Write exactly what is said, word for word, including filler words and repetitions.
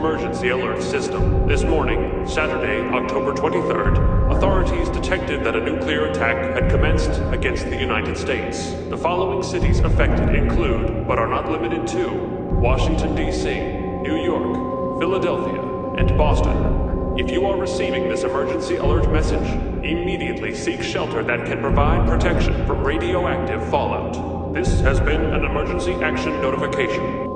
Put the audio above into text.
emergency alert system. This morning, Saturday, October twenty-third, authorities detected that a nuclear attack had commenced against the United States. The following cities affected include, but are not limited to, Washington, D C, New York, Philadelphia, and Boston. If you are receiving this emergency alert message, immediately seek shelter that can provide protection from radioactive fallout. This has been an emergency action notification.